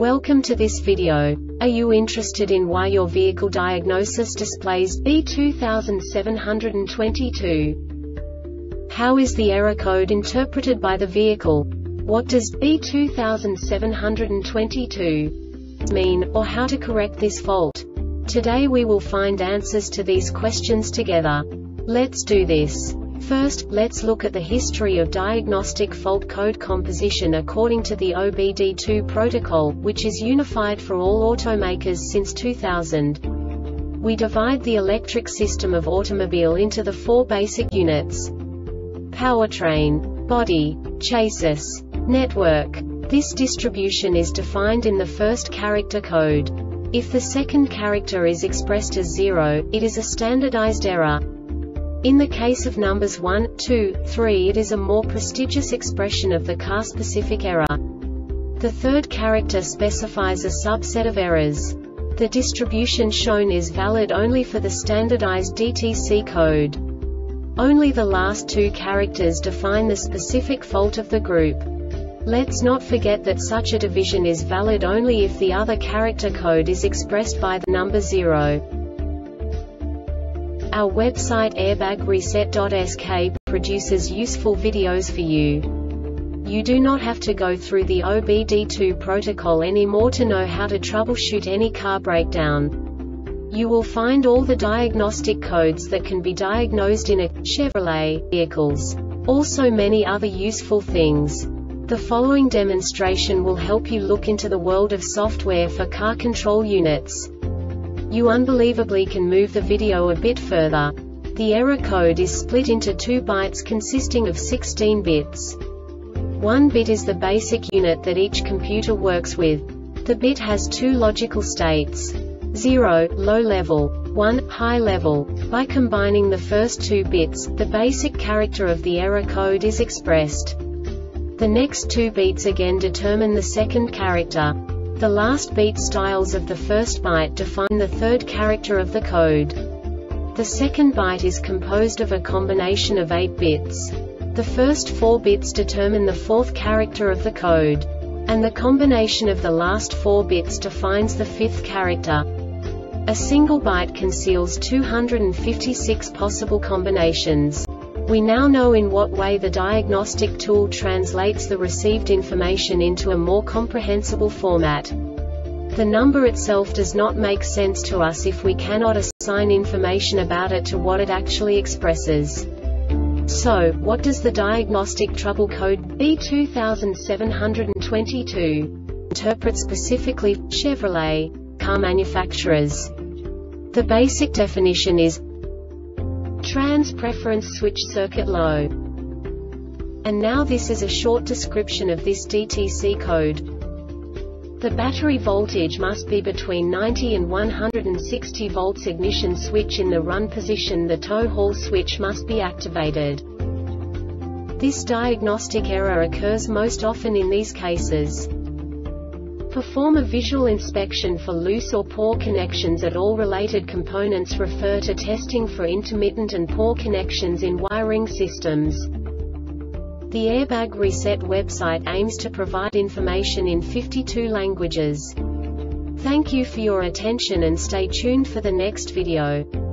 Welcome to this video. Are you interested in why your vehicle diagnosis displays B2722? How is the error code interpreted by the vehicle? What does B2722 mean, or how to correct this fault? Today we will find answers to these questions together. Let's do this. First, let's look at the history of diagnostic fault code composition according to the OBD2 protocol, which is unified for all automakers since 2000. We divide the electric system of automobile into the four basic units: powertrain, body, chassis, network. This distribution is defined in the first character code. If the second character is expressed as 0, it is a standardized error. In the case of numbers 1, 2, 3, it is a more prestigious expression of the car-specific error. The third character specifies a subset of errors. The distribution shown is valid only for the standardized DTC code. Only the last two characters define the specific fault of the group. Let's not forget that such a division is valid only if the other character code is expressed by the number 0. Our website airbagreset.sk produces useful videos for you. You do not have to go through the OBD2 protocol anymore to know how to troubleshoot any car breakdown. You will find all the diagnostic codes that can be diagnosed in a Chevrolet vehicles. Also many other useful things. The following demonstration will help you look into the world of software for car control units. You unbelievably can move the video a bit further. The error code is split into 2 bytes consisting of 16 bits. 1 bit is the basic unit that each computer works with. The bit has 2 logical states: 0, low level, 1, high level. By combining the first 2 bits, the basic character of the error code is expressed. The next 2 beats again determine the second character. The last beat styles of the first byte define the third character of the code. The second byte is composed of a combination of 8 bits. The first 4 bits determine the fourth character of the code. And the combination of the last 4 bits defines the fifth character. A single byte conceals 256 possible combinations. We now know in what way the diagnostic tool translates the received information into a more comprehensible format. The number itself does not make sense to us if we cannot assign information about it to what it actually expresses. So, what does the diagnostic trouble code B2722 interpret specifically for Chevrolet car manufacturers? The basic definition is trans preference switch circuit low. And now this is a short description of this DTC code. The battery voltage must be between 90 and 160 volts. Ignition switch in the run position. The tow haul switch must be activated. This diagnostic error occurs most often in these cases. Perform a visual inspection for loose or poor connections at all related components. Refer to testing for intermittent and poor connections in wiring systems. The Airbag Reset website aims to provide information in 52 languages. Thank you for your attention and stay tuned for the next video.